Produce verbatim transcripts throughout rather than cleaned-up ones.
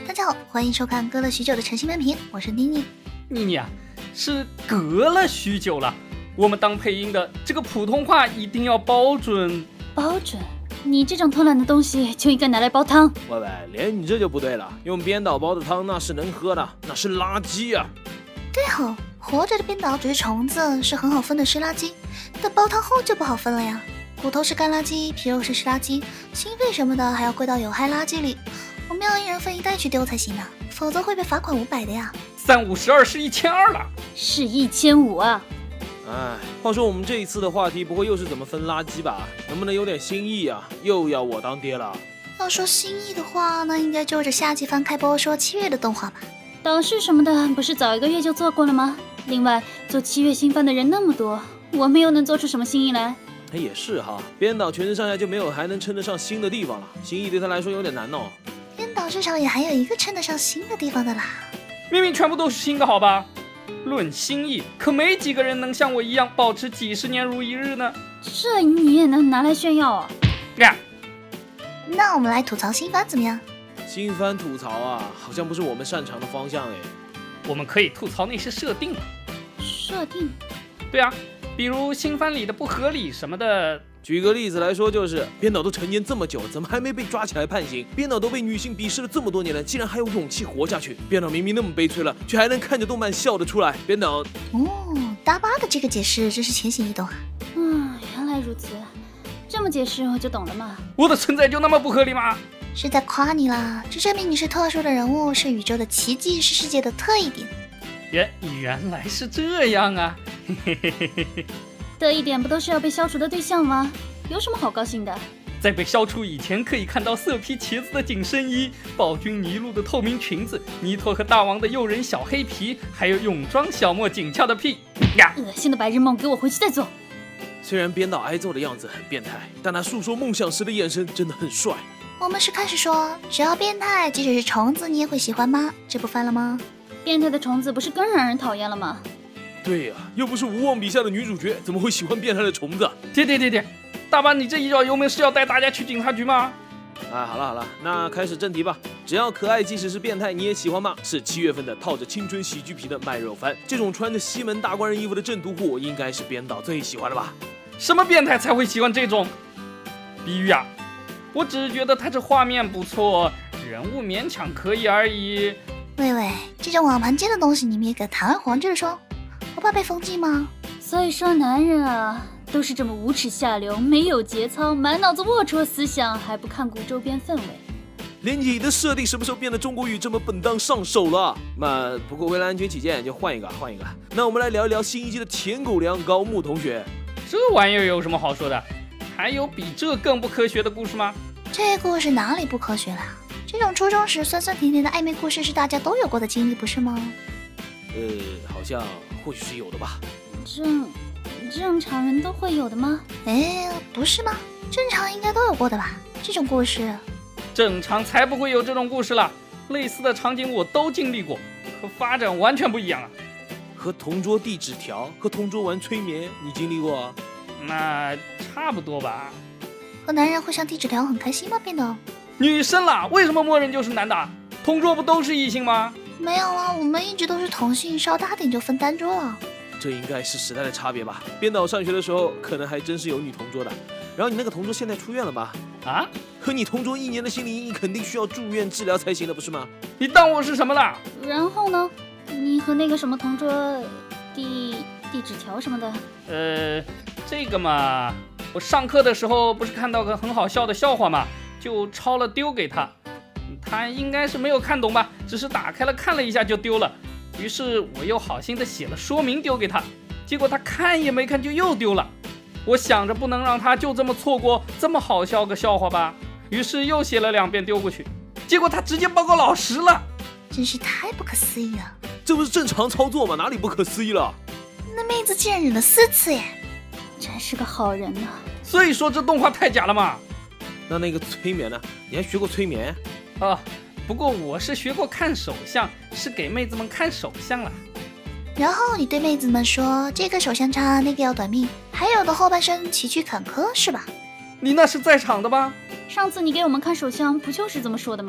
大家好，欢迎收看隔了许久的诚心漫评，我是妮妮。 妮妮啊，是隔了许久了，我们当配音的这个普通话一定要包准。 包准？你这种偷懒的东西就应该拿来煲汤。 喂喂，连你这就不对了，用编导煲的汤那是能喝的，那是垃圾啊！ 对吼，活着的编导只是虫子，是很好分的湿垃圾，但煲汤后就不好分了呀。骨头是干垃圾，皮肉是湿垃圾，心肺什么的还要归到有害垃圾里。我们要一人分一袋去丢才行啊，否则会被罚款五百的呀。 三五十二是一千二了， 是一千五啊！ 哎，话说我们这一次的话题不会又是怎么分垃圾吧？能不能有点新意啊？又要我当爹了？ 要说新意的话，那应该就是下季番开播说七月的动画吧。 导师什么的不是早一个月就做过了吗？另外做七月新番的人那么多，我们又能做出什么新意来？ 哎，也是哈，编导全身上下就没有还能称得上新的地方了，新意对他来说有点难哦。 编导至少也还有一个称得上新的地方的啦。 明明全部都是新的好吧？论新意，可没几个人能像我一样保持几十年如一日呢。 这你也能拿来炫耀啊？ 呀， 那我们来吐槽新番怎么样？ 新番吐槽啊，好像不是我们擅长的方向哎。 我们可以吐槽那些设定。 设定？ 对啊，比如新番里的不合理什么的。 举个例子来说，就是编导都成年这么久，怎么还没被抓起来判刑？编导都被女性鄙视了这么多年了，竟然还有勇气活下去。编导明明那么悲催了，却还能看着动漫笑得出来。编导， 哦，大巴的这个解释真是浅显易懂啊。 嗯，原来如此，这么解释我就懂了嘛。 我的存在就那么不合理吗？ 是在夸你啦，这证明你是特殊的人物，是宇宙的奇迹，是世界的特异点。 原原来是这样啊！嘿嘿嘿嘿嘿。 得一点不都是要被消除的对象吗？有什么好高兴的？ 在被消除以前，可以看到色批茄子的紧身衣，暴君尼禄的透明裙子，尼托和大王的诱人小黑皮，还有泳装小莫紧俏的屁呀！ 恶心的白日梦，给我回去再做。 虽然编导挨揍的样子很变态，但他诉说梦想时的眼神真的很帅。 我们是开始说，只要变态，即使是虫子，你也会喜欢吗？这不翻了吗？ 变态的虫子不是更让人讨厌了吗？ 对呀、啊，又不是无望笔下的女主角，怎么会喜欢变态的虫子？ 停停停停！大巴，你这一脚油门是要带大家去警察局吗？ 哎，好了好了，那开始正题吧。只要可爱，即使是变态，你也喜欢吗？是七月份的套着青春喜剧皮的卖肉番，这种穿着西门大官人衣服的正途货，应该是编导最喜欢的吧？ 什么变态才会喜欢这种？比喻啊，我只是觉得他这画面不错，人物勉强可以而已。 喂喂，这种网盘间的东西你们也敢堂而皇之的说？不怕被封禁吗？ 所以说男人啊，都是这么无耻下流，没有节操，满脑子龌龊思想，还不看顾周边氛围。 连你的设定什么时候变得中国语这么本当上手了？那不过为了安全起见，就换一个换一个。那我们来聊一聊新一季的舔狗粮高木同学。 这玩意儿有什么好说的？还有比这更不科学的故事吗？ 这故事哪里不科学了？这种初中时酸酸甜甜的暧昧故事是大家都有过的经历，不是吗？ 呃，好像或许是有的吧。 正正常人都会有的吗？ 哎，不是吗？正常应该都有过的吧？这种故事， 正常才不会有这种故事了。类似的场景我都经历过，可发展完全不一样啊。 和同桌递纸条，和同桌玩催眠，你经历过啊？ 那差不多吧。 和男人互相递纸条很开心吗？变得女生啦，为什么默认就是男的？同桌不都是异性吗？ 没有啊，我们一直都是同性，稍大点就分单桌了。 这应该是时代的差别吧。编导上学的时候，可能还真是有女同桌的。然后你那个同桌现在出院了吧？ 啊？ 和你同桌一年的心理阴影肯定需要住院治疗才行的，不是吗？ 你当我是什么啦？ 然后呢？你和那个什么同桌递递纸条什么的？ 呃，这个嘛，我上课的时候不是看到个很好笑的笑话嘛，就抄了丢给他。他应该是没有看懂吧，只是打开了看了一下就丢了。于是我又好心的写了说明丢给他，结果他看也没看就又丢了。我想着不能让他就这么错过这么好笑个笑话吧，于是又写了两遍丢过去，结果他直接报告老师了。 真是太不可思议了， 这不是正常操作吗？哪里不可思议了？ 那妹子竟然忍了四次耶， 真是个好人呐、啊！ 所以说这动画太假了嘛。 那那个催眠呢？你还学过催眠？ 啊，不过我是学过看手相，是给妹子们看手相啦。 然后你对妹子们说，这个手相差，那个要短命，还有的后半生崎岖坎坷，是吧？ 你那是在场的吧？ 上次你给我们看手相，不就是这么说的吗？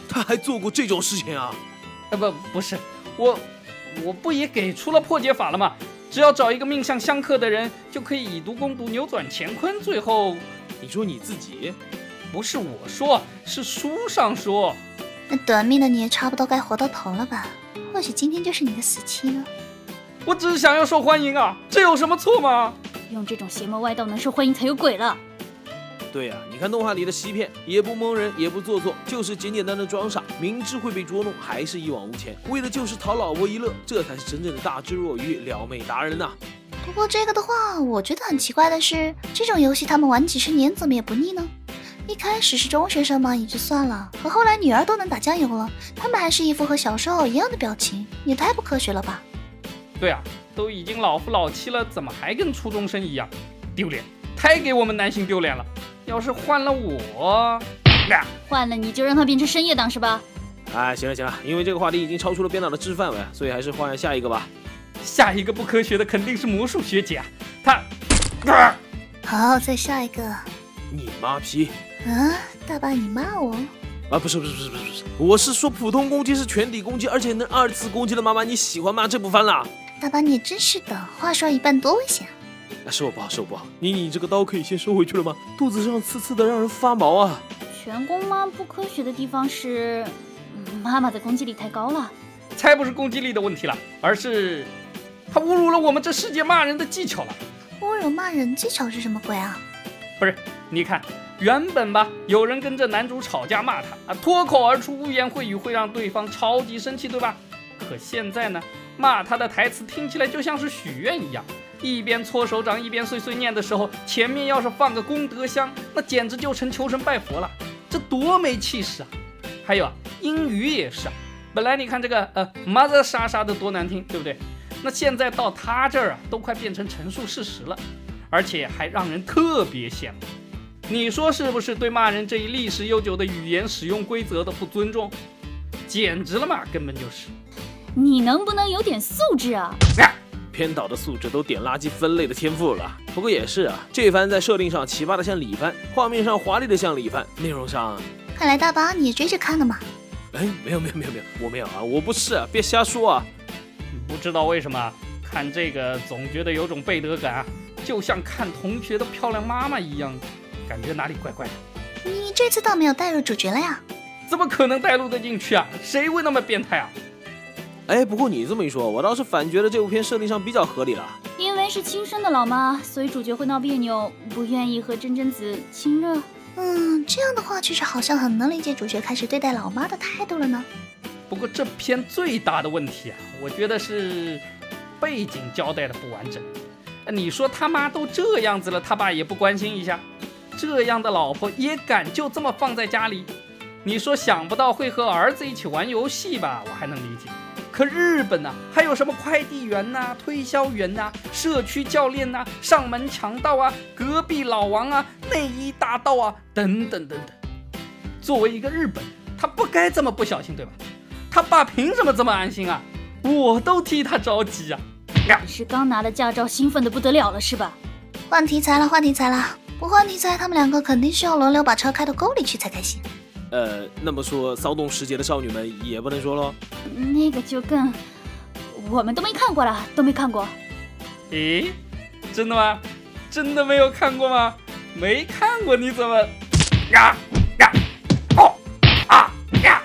他还做过这种事情啊？ 呃，不，不是，我，我不也给出了破解法了吗？只要找一个命相相克的人，就可以以毒攻毒，扭转乾坤。最后， 你说你自己？ 不是我说，是书上说。 那短命的你也差不多该活到头了吧？或许今天就是你的死期呢。 我只是想要受欢迎啊，这有什么错吗？ 用这种邪门歪道能受欢迎才有鬼了。 对呀、啊，你看动画里的西片，也不蒙人，也不做作，就是简简单单装傻，明知会被捉弄，还是一往无前，为的就是讨老婆一乐，这才是真正的大智若愚，撩妹达人呐、啊。 不过这个的话，我觉得很奇怪的是，这种游戏他们玩几十年，怎么也不腻呢？一开始是中学生嘛，也就算了，可后来女儿都能打酱油了，他们还是一副和小时候一样的表情，也太不科学了吧？ 对啊，都已经老夫老妻了，怎么还跟初中生一样？丢脸，太给我们男性丢脸了。要是换了我，啊、 换了你就让他变成深夜档是吧？ 哎，行了行了，因为这个话题已经超出了编导的知识范围，所以还是换下一个吧。 下一个不科学的肯定是魔术学姐啊，她……啊、 好，再下一个。 你妈批！ 啊，大爸你骂我？ 啊，不是不是不是不是不是，我是说普通攻击是全体攻击，而且能二次攻击的妈妈，你喜欢吗？这部番啦？ 大爸你也真是的，话说一半多危险。 啊，是我不好，是我不好。你你这个刀可以先收回去了吗？肚子上刺刺的，让人发毛啊！ 全攻吗？不科学的地方是，妈妈的攻击力太高了。 才不是攻击力的问题了，而是他侮辱了我们这世界骂人的技巧了。 侮辱骂人技巧是什么鬼啊？ 不是，你看，原本吧，有人跟着男主吵架骂他啊，脱口而出污言秽语会让对方超级生气，对吧？可现在呢，骂他的台词听起来就像是许愿一样，一边搓手掌一边碎碎念的时候，前面要是放个功德箱，那简直就成求神拜佛了，这多没气势啊！还有啊，英语也是啊，本来你看这个呃 mother 莎莎的多难听，对不对？那现在到他这儿啊，都快变成陈述事实了，而且还让人特别羡慕。你说是不是对骂人这一历史悠久的语言使用规则的不尊重？简直了嘛，根本就是。 你能不能有点素质啊？ 编导的素质都点垃圾分类的天赋了。不过也是啊，这番在设定上奇葩的像李番，画面上华丽的像李番，内容上…… 看来大巴你也追着看了嘛？ 哎，没有没有没有没有，我没有啊，我不是啊，别瞎说啊。 不知道为什么看这个总觉得有种背德感啊，就像看同学的漂亮妈妈一样，感觉哪里怪怪的。 你这次倒没有带入主角了呀？ 怎么可能带入得进去啊？谁会那么变态啊？ 哎，不过你这么一说，我倒是反觉得这部片设定上比较合理了。 因为是亲生的老妈，所以主角会闹别扭，不愿意和真真子亲热。 嗯，这样的话确实好像很能理解主角开始对待老妈的态度了呢。 不过这片最大的问题啊，我觉得是背景交代的不完整。你说他妈都这样子了，他爸也不关心一下，这样的老婆也敢就这么放在家里？你说想不到会和儿子一起玩游戏吧，我还能理解。可日本啊，还有什么快递员呐、啊、推销员呐、啊、社区教练呐、啊、上门强盗啊、隔壁老王啊、内衣大盗啊，等等等等。作为一个日本人，他不该这么不小心，对吧？他爸凭什么这么安心啊？我都替他着急啊！ 你是刚拿了驾照，兴奋的不得了了是吧？ 换题材了，换题材了！不换题材，他们两个肯定是要轮流把车开到沟里去才开心。 呃，那么说骚动时节的少女们也不能说咯？ 那个就更……我们都没看过了，都没看过。 诶，真的吗？真的没有看过吗？没看过你怎么呀呀哦啊呀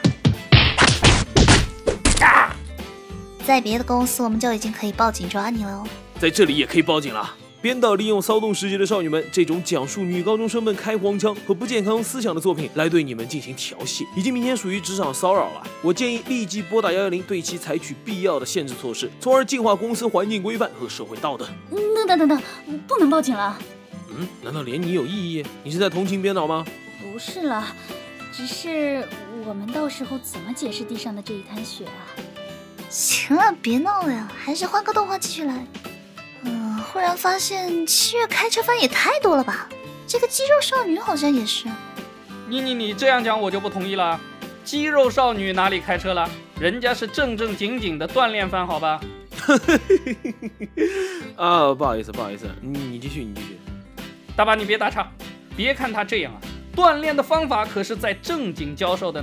呀！ 在别的公司我们就已经可以报警抓你了哦。 在这里也可以报警了。编导利用骚动时节的少女们这种讲述女高中生们开黄腔和不健康思想的作品来对你们进行调戏，已经明显属于职场骚扰了。我建议立即拨打一一零，对其采取必要的限制措施，从而净化公司环境规范和社会道德。 等等等等，不能报警了。 嗯，难道连你有异议？你是在同情编导吗？ 不是啦，只是我们到时候怎么解释地上的这一滩血啊？ 行了，别闹了呀，还是换个动画继续来。嗯，忽然发现七月开车番也太多了吧？这个肌肉少女好像也是。 你你你这样讲我就不同意了。肌肉少女哪里开车了？人家是正正经经的锻炼番，好吧？ 啊，不好意思，不好意思，你你继续，你继续。 大爸，你别打岔，别看他这样啊，锻炼的方法可是在正经教授的呢。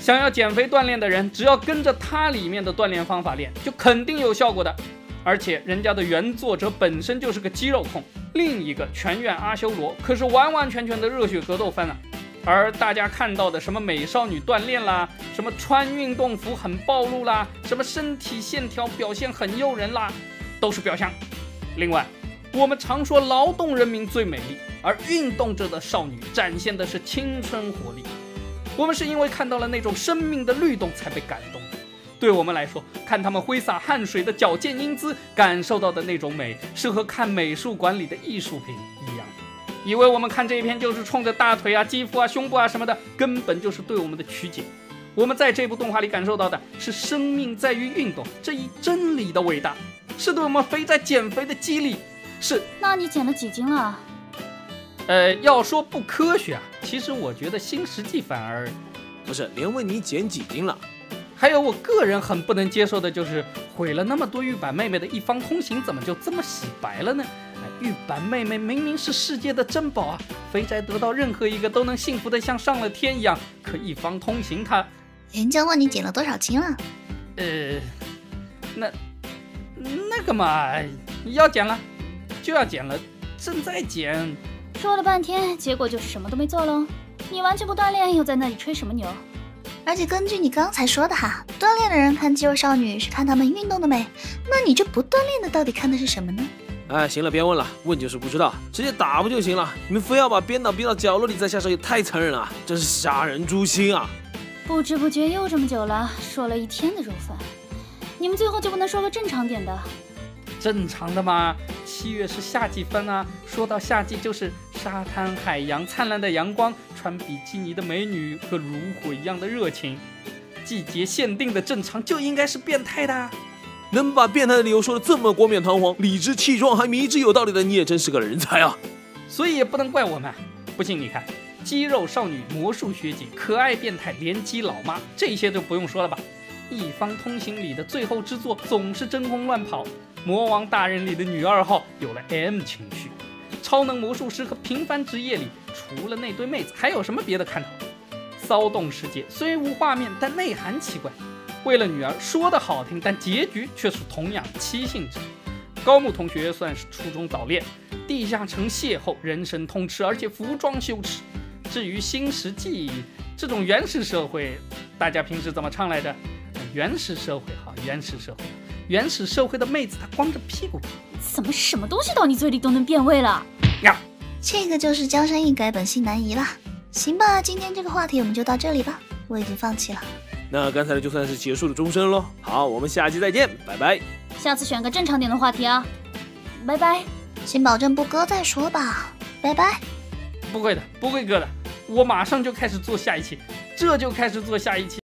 想要减肥锻炼的人，只要跟着他里面的锻炼方法练，就肯定有效果的。而且人家的原作者本身就是个肌肉控，另一个全院阿修罗可是完完全全的热血格斗番啊。而大家看到的什么美少女锻炼啦，什么穿运动服很暴露啦，什么身体线条表现很诱人啦，都是表象。另外，我们常说劳动人民最美丽，而运动着的少女展现的是青春活力。我们是因为看到了那种生命的律动才被感动的。对我们来说，看他们挥洒汗水的矫健英姿，感受到的那种美，是和看美术馆里的艺术品一样。以为我们看这一篇就是冲着大腿啊、肌肤啊、胸部啊什么的，根本就是对我们的曲解。我们在这部动画里感受到的是生命在于运动这一真理的伟大，是对我们肥宅减肥的激励。是， 那你减了几斤了？ 呃，要说不科学啊，其实我觉得新世纪反而不是，连问你减几斤了。 还有我个人很不能接受的就是毁了那么多玉板妹妹的一方通行怎么就这么洗白了呢？玉板妹妹明明是世界的珍宝啊，肥宅得到任何一个都能幸福的像上了天一样，可一方通行她…… 人家问你减了多少斤了？ 呃，那那个嘛，要减了就要减了，正在减。 说了半天，结果就是什么都没做喽。你完全不锻炼，又在那里吹什么牛？ 而且根据你刚才说的哈，锻炼的人看肌肉少女是看她们运动的美，那你这不锻炼的到底看的是什么呢？ 哎，行了，别问了，问就是不知道，直接打不就行了？你们非要把编导逼到角落里再下手，也太残忍了，真是杀人诛心啊！ 不知不觉又这么久了，说了一天的肉饭，你们最后就不能说个正常点的？ 正常的嘛，七月是夏季番啊，说到夏季就是沙滩、海洋、灿烂的阳光、穿比基尼的美女和如火一样的热情。季节限定的正常就应该是变态的。 能把变态的理由说得这么冠冕堂皇、理直气壮还迷之有道理的，你也真是个人才啊！ 所以也不能怪我们。不信你看，肌肉少女、魔术学姐、可爱变态、联机老妈，这些就不用说了吧。一方通行里的最后之作总是真空乱跑，魔王大人里的女二号有了 M 情绪，超能魔术师和平凡职业里除了那堆妹子还有什么别的看头？骚动世界虽无画面但内涵奇怪，为了女儿说的好听，但结局却是同样七性质。高木同学算是初中早恋，地下城邂逅，人神通吃，而且服装羞耻。至于新石纪这种原始社会，大家平时怎么唱来着？原始社会好，原始社会，原始社会的妹子她光着屁股。 怎么什么东西到你嘴里都能变味了呀？ 这个就是江山易改，本性难移啦。行吧，今天这个话题我们就到这里吧，我已经放弃了。 那刚才的就算是结束的钟声咯。好，我们下期再见，拜拜。 下次选个正常点的话题啊，拜拜。 先保证不割再说吧，拜拜。 不会的，不会割的，我马上就开始做下一期，这就开始做下一期。